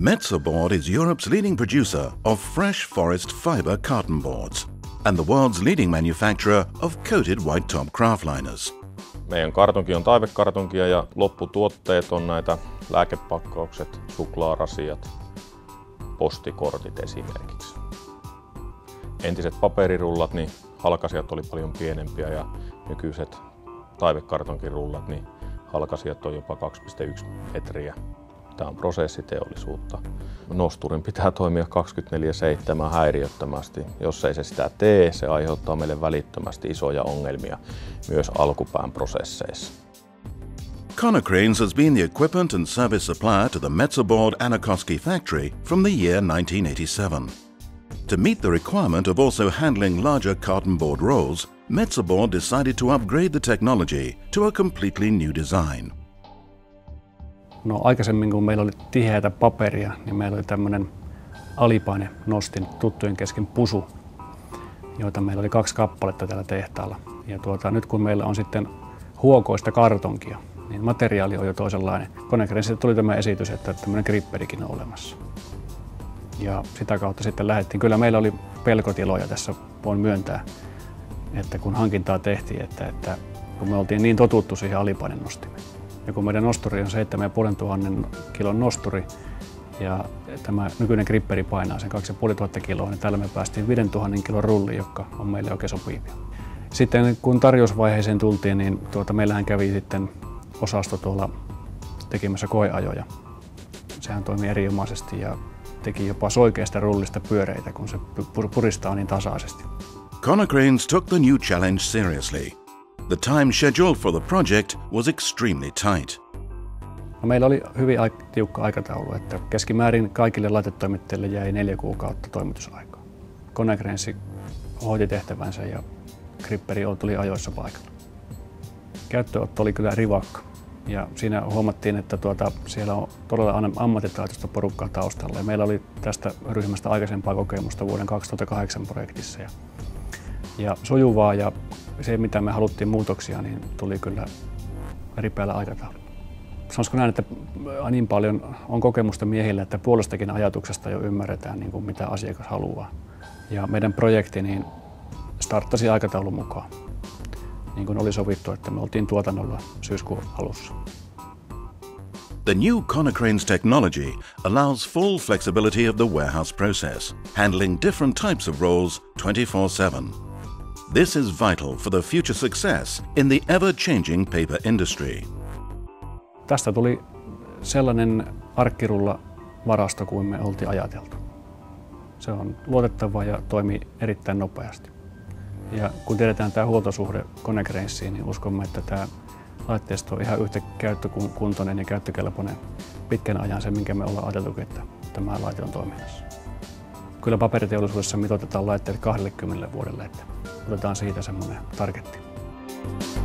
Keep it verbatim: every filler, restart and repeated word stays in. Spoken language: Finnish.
Metsä board is Europe's leading producer of fresh forest fiber carton boards and the world's leading manufacturer of coated white top kraftliners. Meidän kartonki on taivekartonkia ja lopputuotteet on näitä lääkepakkaukset, suklaarasiat, postikortit esimerkiksi. Entiset paperirullat, niin halkasijat oli paljon pienempiä ja nykyiset taivekartonkirullat, niin halkasijat on jopa kaksi pilkku yksi metriä. Tämä on prosessiteollisuutta. Nosturin pitää toimia kaksikymmentäneljä seitsemän häiriöttömästi. Jos ei se sitä tee, se aiheuttaa meille välittömästi isoja ongelmia myös alkupään prosesseissa. Konecranes has been the equipment and service supplier to the Metsä board Äänekoski factory from the year nineteen eighty-seven. To meet the requirement of also handling larger carton board rolls, Metsä board decided to upgrade the technology to a completely new design. No aikaisemmin, kun meillä oli tiheätä paperia, niin meillä oli tämmöinen alipaine nostin tuttujen kesken pusu, joita meillä oli kaksi kappaletta täällä tehtaalla. Ja tuota, nyt kun meillä on sitten huokoista kartonkia, niin materiaali on jo toisenlainen. Konecranesista tuli tämä esitys, että tämmöinen gripperikin on olemassa. Ja sitä kautta sitten lähdettiin. Kyllä meillä oli pelkotiloja tässä, voin myöntää, että kun hankintaa tehtiin, että, että kun me oltiin niin totuttu siihen alipainennostimeen. Ja kun meidän nosturi on seitsemän ja puoli tuhatta kilon nosturi ja tämä nykyinen gripperi painaa sen kaksi ja puoli tuhatta kiloa, niin täällä me päästiin viisituhatta kilon rulli, joka on meille oikein sopivia. Sitten kun tarjousvaiheeseen tultiin, niin tuota, meillähän kävi sitten osasto tuolla tekemässä koeajoja. Sehän toimii erinomaisesti ja teki jopa soikeasta rullista pyöreitä, kun se puristaa niin tasaisesti. Konecranes took the new challenge seriously. The time schedule for the project was extremely tight. No, meillä oli hyvin tiukka aikataulu, että keskimäärin kaikille laitetoimittajille jäi neljä kuukautta toimitusaikaa. Konecranes hoiti tehtävänsä ja gripperi tuli ajoissa paikalle. Käyttöönotto oli kyllä rivakka ja siinä huomattiin, että tuota, siellä on todella ammattitaitoista porukkaa taustalla. Ja meillä oli tästä ryhmästä aikaisempaa kokemusta vuoden kaksituhattakahdeksan projektissa. Ja, ja sujuvaa ja se, mitä me haluttiin muutoksia, niin tuli kyllä ripeällä aikataululla. Sanoisiko näin, että niin paljon on kokemusta miehillä, että puolestakin ajatuksesta jo ymmärretään, niin kuin mitä asiakas haluaa. Ja meidän projekti niin starttasi aikataulun mukaan, niin kuin oli sovittu, että me oltiin tuotannolla syyskuun alussa. The new Konecranes technology allows full flexibility of the warehouse process, handling different types of rolls twenty-four seven. This is vital for the future success in the ever-changing paper industry. Tästä tuli sellainen arkkirulla varasto kuin me oltiin ajateltu. Se on luotettava ja toimii erittäin nopeasti. Ja kun tiedetään tämä huoltosuhde Konecranesiin, niin uskomme, että tämä laitteisto on ihan yhtä käyttökuntoinen ja käyttökelpoinen pitkän ajan sen, minkä me ollaan ajateltu, että tämä laite on toiminnassa. Kyllä paperiteollisuudessa mitoitetaan laitteet kaksikymmentä vuodelle, että otetaan siitä semmoinen targetti.